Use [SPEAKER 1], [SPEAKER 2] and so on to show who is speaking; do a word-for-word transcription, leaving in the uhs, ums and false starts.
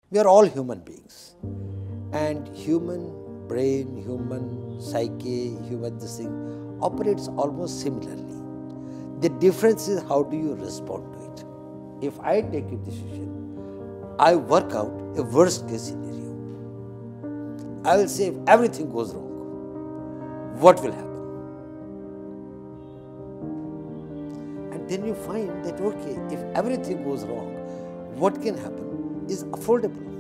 [SPEAKER 1] We are all human beings, and human brain, human psyche, human this thing operates almost similarly. The difference is how do you respond to it. If I take a decision, I work out a worst case scenario. I will say if everything goes wrong, what will happen? And then you find that okay, if everything goes wrong, what can happen is affordable.